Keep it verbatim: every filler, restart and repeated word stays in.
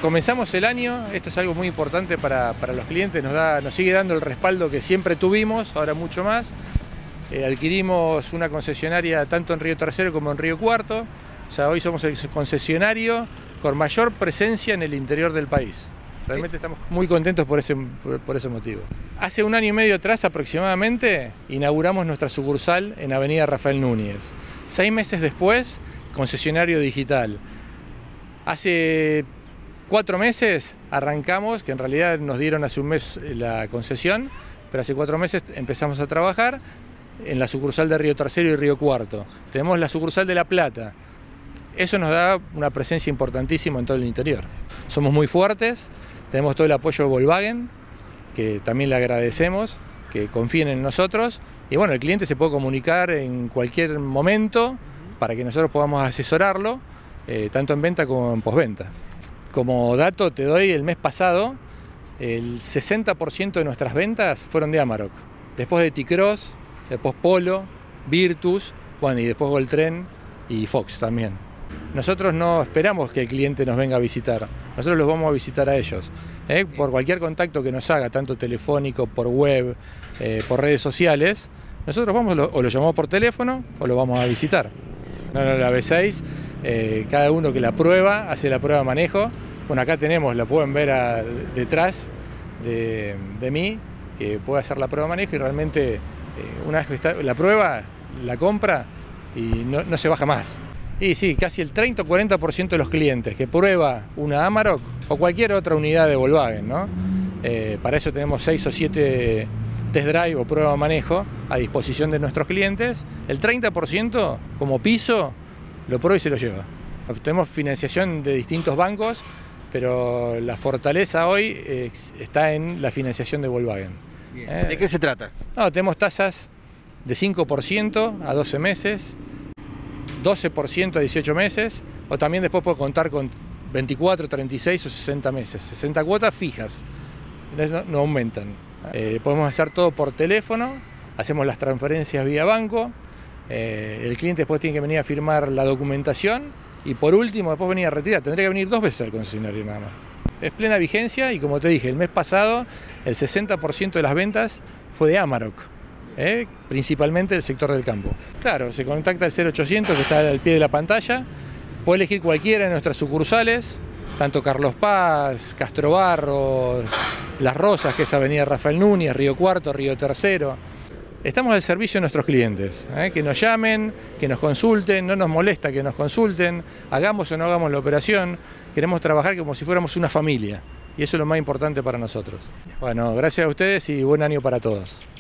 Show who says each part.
Speaker 1: comenzamos el año, esto es algo muy importante para, para los clientes, nos, da, nos sigue dando el respaldo que siempre tuvimos, ahora mucho más. Eh, adquirimos una concesionaria tanto en Río Tercero como en Río Cuarto. O sea, hoy somos el concesionario con mayor presencia en el interior del país. Realmente estamos muy contentos por ese, por, por ese motivo. Hace un año y medio atrás aproximadamente inauguramos nuestra sucursal en Avenida Rafael Núñez. Seis meses después, concesionario digital. Hace cuatro meses arrancamos, que en realidad nos dieron hace un mes la concesión, pero hace cuatro meses empezamos a trabajar en la sucursal de Río Tercero y Río Cuarto. Tenemos la sucursal de La Plata. Eso nos da una presencia importantísima en todo el interior. Somos muy fuertes, tenemos todo el apoyo de Volkswagen, que también le agradecemos, que confíen en nosotros. Y bueno, el cliente se puede comunicar en cualquier momento para que nosotros podamos asesorarlo, eh, tanto en venta como en postventa. Como dato te doy, el mes pasado, el sesenta por ciento de nuestras ventas fueron de Amarok. Después de T-Cross, después Polo, Virtus, bueno, y después Goltren y Fox también. Nosotros no esperamos que el cliente nos venga a visitar, nosotros los vamos a visitar a ellos. ¿eh? Por cualquier contacto que nos haga, tanto telefónico, por web, eh, por redes sociales, nosotros vamos o lo llamamos por teléfono o lo vamos a visitar. No, no la B seis, eh, cada uno que la prueba, hace la prueba de manejo. Bueno, acá tenemos, la pueden ver a, detrás de, de mí, que puede hacer la prueba de manejo y realmente eh, una vez que está la prueba, la compra y no, no se baja más. Y sí, casi el treinta o cuarenta por ciento de los clientes que prueba una Amarok o cualquier otra unidad de Volkswagen, ¿no? Eh, para eso tenemos seis o siete test drive o prueba de manejo a disposición de nuestros clientes. El treinta por ciento como piso lo prueba y se lo lleva. Tenemos financiación de distintos bancos, pero la fortaleza hoy eh, está en la financiación de Volkswagen.
Speaker 2: ¿Eh? ¿De qué se trata?
Speaker 1: No, tenemos tasas de cinco por ciento a doce meses, doce por ciento a dieciocho meses, o también después puede contar con veinticuatro, treinta y seis o sesenta meses. sesenta cuotas fijas, no, no aumentan. Eh, podemos hacer todo por teléfono, hacemos las transferencias vía banco, eh, el cliente después tiene que venir a firmar la documentación y por último después venir a retirar. Tendría que venir dos veces al concesionario nada más. Es plena vigencia y como te dije, el mes pasado el sesenta por ciento de las ventas fue de Amarok. ¿Eh? Principalmente el sector del campo. Claro, se contacta al cero ochocientos que está al pie de la pantalla, puede elegir cualquiera de nuestras sucursales, tanto Carlos Paz, Castro Barros, Las Rosas, que es Avenida Rafael Núñez, Río Cuarto, Río Tercero. Estamos al servicio de nuestros clientes, ¿eh? que nos llamen, que nos consulten, no nos molesta que nos consulten, hagamos o no hagamos la operación, queremos trabajar como si fuéramos una familia y eso es lo más importante para nosotros. Bueno, gracias a ustedes y buen año para todos.